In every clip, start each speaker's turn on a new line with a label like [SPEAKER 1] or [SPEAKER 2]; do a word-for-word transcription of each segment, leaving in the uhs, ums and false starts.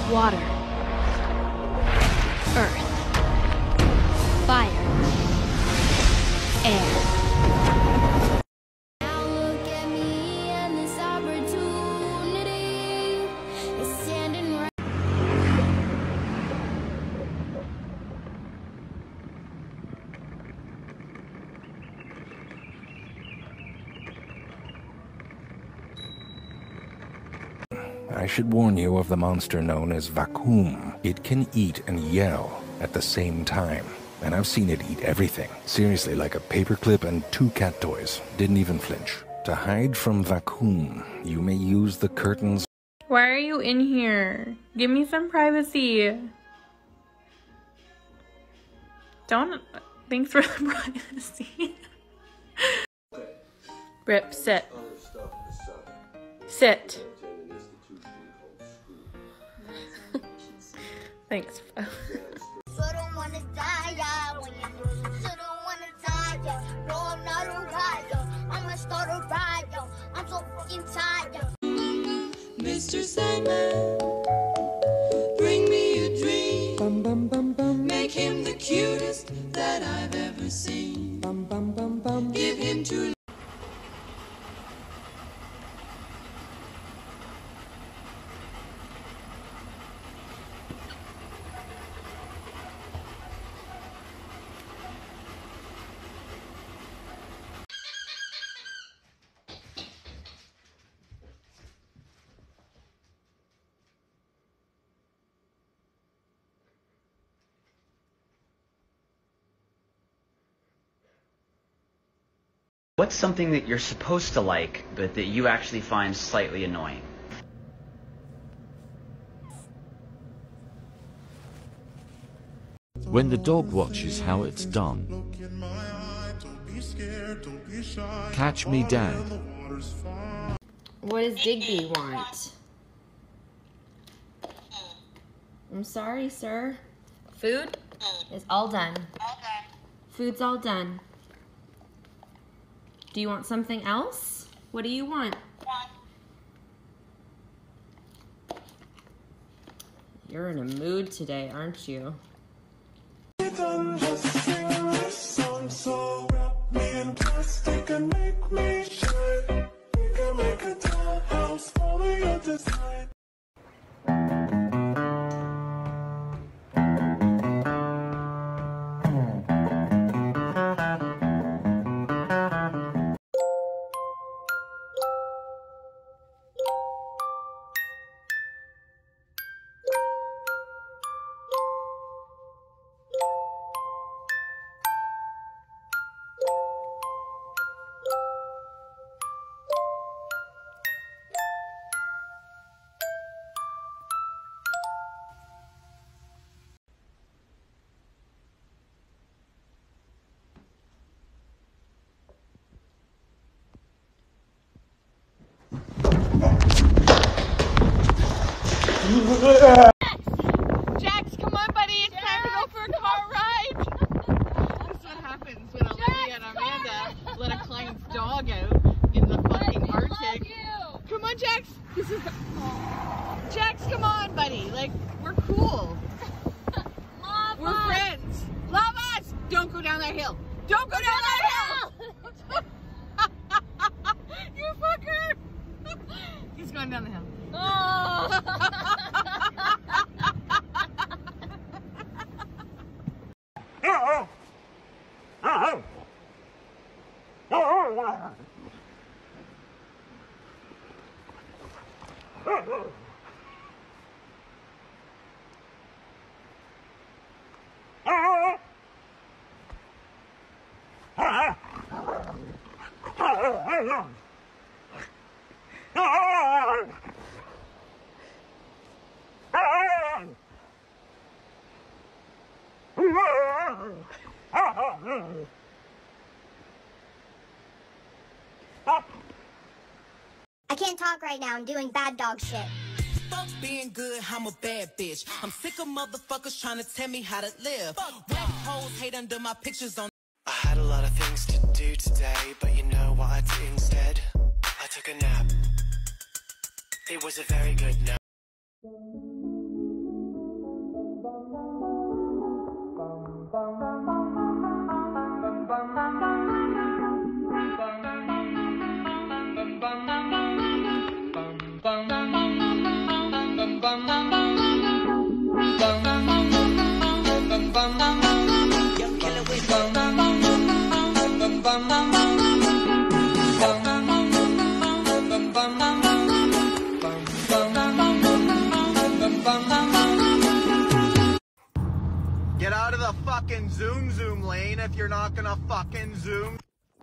[SPEAKER 1] Water. Earth. Fire. Air.
[SPEAKER 2] Now look at me and this opportunity is standing right.
[SPEAKER 3] I should warn you of the monster known as vacuum. It can eat and yell at the same time. And I've seen it eat everything. Seriously, like a paperclip and two cat toys. Didn't even flinch. To hide from vacuum, you may use the curtains.
[SPEAKER 4] Why are you in here? Give me some privacy. Don't. Thanks for the privacy. Rip, sit. Sit. Thanks.
[SPEAKER 5] Mister Sandman, bring me a dream. Bum, bum, bum, bum. Make him the cutest that I've ever seen. Bum, bum, bum, bum. Give him two.
[SPEAKER 6] What's something that you're supposed to like, but that you actually find slightly annoying?
[SPEAKER 7] When the dog watches how it's done. Catch me, Dad.
[SPEAKER 8] What does Digby want? I'm sorry, sir. Food is all done. Food's all done. Do you want something else? What do you want? You're in a mood today, aren't you?
[SPEAKER 4] Jax, come on, buddy. It's Jax. Time to go for a car ride. This is what happens when Olivia and Amanda let a client's dog out in the fucking Arctic. Come on, Jax. This is. Jax, come on, buddy. Like, we're cool.
[SPEAKER 2] Love
[SPEAKER 4] we're
[SPEAKER 2] us.
[SPEAKER 4] friends. Love us. Don't go down that hill. Don't go down that hill. You fucker. He's going down the hill.
[SPEAKER 2] Oh.
[SPEAKER 9] I can't talk right now. I'm doing bad dog shit.
[SPEAKER 5] Fuck being good, I'm a bad bitch. I'm sick of motherfuckers trying to tell me how to live. Wet hoes hate under my pictures on.
[SPEAKER 10] I had a lot of things to do today, but you know what I did instead? I took a nap. It was a very good nap.
[SPEAKER 11] Get out of the fucking zoom zoom lane if you're not gonna fucking zoom.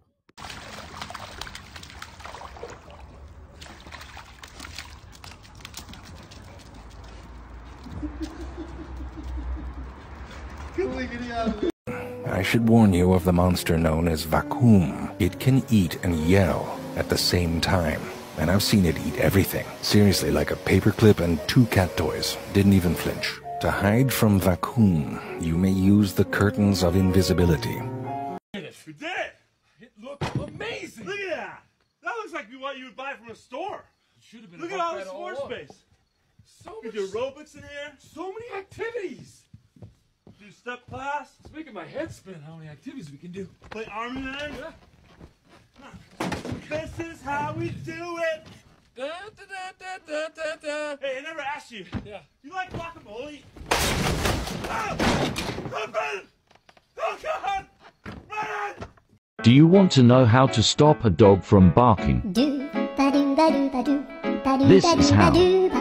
[SPEAKER 3] I should warn you of the monster known as vacuum. It can eat and yell at the same time. And I've seen it eat everything. Seriously, like a paperclip and two cat toys. Didn't even flinch. To hide from vacuum, you may use the curtains of invisibility.
[SPEAKER 12] We did it! It looked amazing! Look at that! That looks like what you would buy from a store. It should have been. Look at all this floor space. So much. Do aerobics in here. So many activities. Do step class. It's making my head spin how many activities we can do. Play army man. Yeah. This is how we do it. Da, da, da, da, da, da. Hey, I never asked you. Yeah. You like guacamole? Oh! Oh God! Run!
[SPEAKER 7] Do you want to know how to stop a dog from barking? This is how.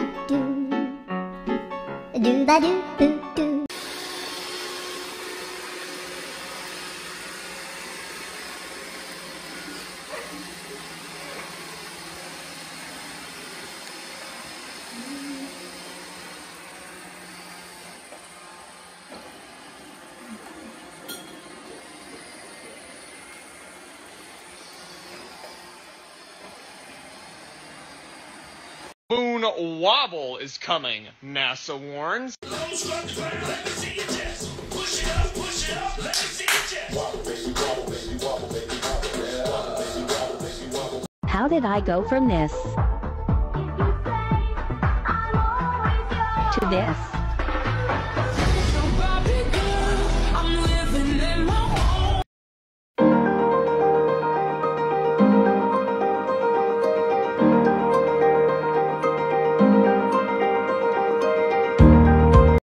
[SPEAKER 13] Moon wobble is coming, NASA warns.
[SPEAKER 14] How did I go from this to this?